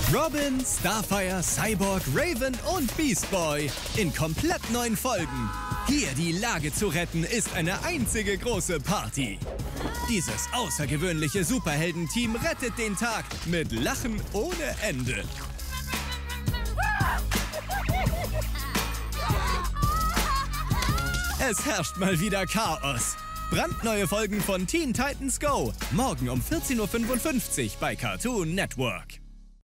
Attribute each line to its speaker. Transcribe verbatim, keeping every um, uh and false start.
Speaker 1: Robin, Starfire, Cyborg, Raven und Beast Boy in komplett neuen Folgen. Hier die Lage zu retten ist eine einzige große Party. Dieses außergewöhnliche Superheldenteam rettet den Tag mit Lachen ohne Ende. Es herrscht mal wieder Chaos. Brandneue Folgen von Teen Titans Go. Morgen um vierzehn Uhr fünfundfünfzig bei Cartoon Network.